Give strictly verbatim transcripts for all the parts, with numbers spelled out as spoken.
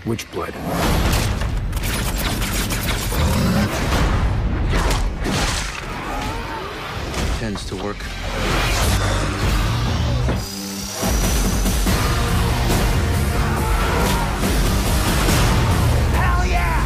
Witchblood. Tends to work. Hell yeah!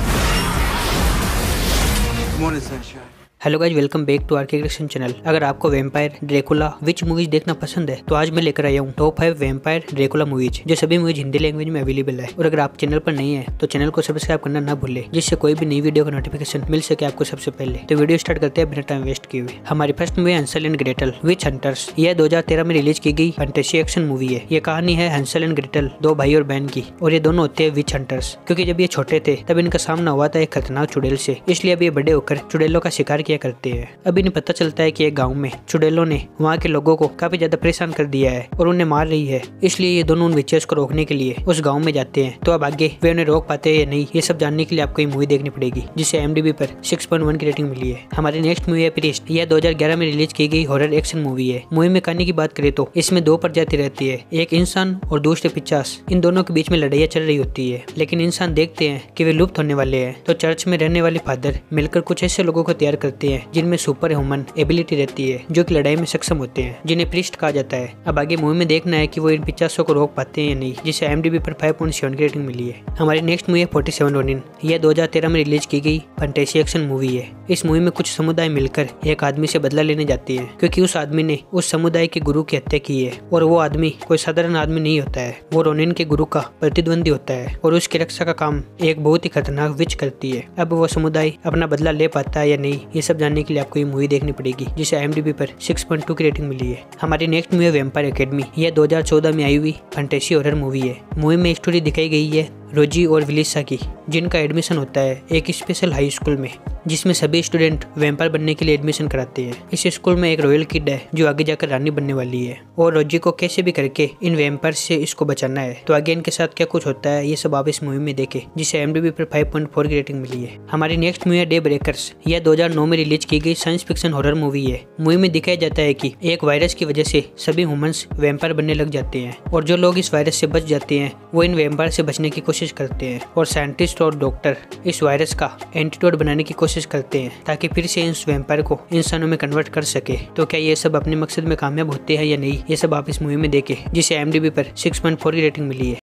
Morning, sunshine. Hello guys, welcome back to RK creation channel. अगर आपको vampire, Dracula, विच movies देखना पसंद है तो आज मैं लेकर आया हूँ top five vampire, Dracula movies, जो सभी मूवीज हिंदी लैंग्वेज में अवेलेबल है। और अगर आप चैनल पर नहीं है तो चैनल को सब्सक्राइब करना ना भूले, जिससे कोई भी नई वीडियो का नोटिफिकेशन मिल सके आपको सबसे पहले। तो वीडियो स्टार्ट करते हैं बिना टाइम वेस्ट किए हुए। हमारी first movie Hansel and Gretel witch hunters. यह दो हजार तेरह में रिलीज की गई फैंटेसी एक्शन मूवी है। ये कहानी है हंसल एंड ग्रेटल, दो भाई और बहन की, और ये दोनों होते हैं विच हंटर्स। क्योंकि जब ये छोटे थे तब इनका सामना हुआ था एक खतरनाक चुड़ैल से, इसलिए अब ये बड़े होकर चुड़ैलों का शिकार किया करते हैं। अब इन्हें पता चलता है कि एक गांव में चुड़ैलों ने वहां के लोगों को काफी ज्यादा परेशान कर दिया है और उन्हें मार रही है, इसलिए ये दोनों उन विचर्स को रोकने के लिए उस गांव में जाते हैं। तो अब आगे वे उन्हें रोक पाते हैं या नहीं, ये सब जानने के लिए आपको ये मूवी देखनी पड़ेगी, जिसे एमडीबी पर सिक्स पॉइंट वन की रेटिंग मिली है। हमारी नेक्स्ट मूवी है प्रीस्ट। यह दो हजार ग्यारह में रिलीज की गई हॉरर एक्शन मूवी है। मूवी में कहानी की बात करें तो इसमें दो प्रजाति रहती है, एक इंसान और दूसरे पिचास। इन दोनों के बीच में लड़ाइयाँ चल रही होती है, लेकिन इंसान देखते हैं कि वे लुप्त होने वाले हैं। तो चर्च में रहने वाले फादर मिलकर कुछ ऐसे लोगों को तैयार करते हैं जिनमें सुपर ह्यूमन एबिलिटी रहती है, जो कि लड़ाई में सक्षम होते हैं, जिन्हें प्रीस्ट कहा जाता है। अब आगे मूवी में देखना है कि वो इन पिचासों को रोक पाते हैं या नहीं, जिसे एमडीबी पर फाइव पॉइंट सेवन की रेटिंग मिली है। हमारी नेक्स्ट मूवी है फोर्टी सेवन रोनिन। यह दो हजार तेरह में रिलीज की गई फैंटेसी एक्शन मूवी है। इस मूवी में कुछ समुदाय मिलकर एक आदमी से बदला लेने जाते हैं, क्योंकि उस आदमी ने उस समुदाय के गुरु की हत्या की है। और वो आदमी कोई साधारण आदमी नहीं होता है, वो रोनिन के गुरु का प्रतिद्वंदी होता है, और उसकी रक्षा का काम एक बहुत ही खतरनाक विच करती है। अब वो समुदाय अपना बदला ले पाता है या नहीं, ये सब जानने के लिए आपको ये मूवी देखनी पड़ेगी, जिसे एमडीबी पर सिक्स पॉइंट टू की रेटिंग मिली है। हमारी नेक्स्ट मूवी है वैम्पायर एकेडमी। यह दो हजार चौदह में आई हुई फैंटेसी हॉरर मूवी है। मूवी में स्टोरी दिखाई गई है रोजी और विलिसा की, जिनका एडमिशन होता है एक स्पेशल हाई स्कूल में, जिसमें सभी स्टूडेंट वैम्पायर बनने के लिए एडमिशन कराते हैं। इस स्कूल में एक रॉयल किड है जो आगे जाकर रानी बनने वाली है, और रोजी को कैसे भी करके इन वैम्पायर से इसको बचाना है। तो आगे इनके साथ क्या कुछ होता है, ये सब आप इस मूवी में देखें, जिसे एमडीबी पर फाइव पॉइंट फोर की रेटिंग मिली है। हमारी नेक्स्ट मूवी है डे ब्रेकर्स। यह दो हजार नौ में रिलीज की गई साइंस फिक्शन हॉरर मूवी है। मूवी में दिखाया जाता है कि एक वायरस की वजह से सभी ह्यूमंस वैम्पायर बनने लग जाते हैं, और जो लोग इस वायरस से बच जाते हैं वो इन वैम्पायर से बचने की कोशिश करते हैं, और साइंटिस्ट और डॉक्टर इस वायरस का एंटीडोट बनाने की कोशिश करते हैं, ताकि फिर से इस वैम्पायर को इंसानों में कन्वर्ट कर सके। तो क्या ये सब अपने मकसद में कामयाब होते हैं या नहीं, ये सब आप इस मूवी में देखें, जिसे एमडीबी पर सिक्स पॉइंट फोर की रेटिंग मिली है।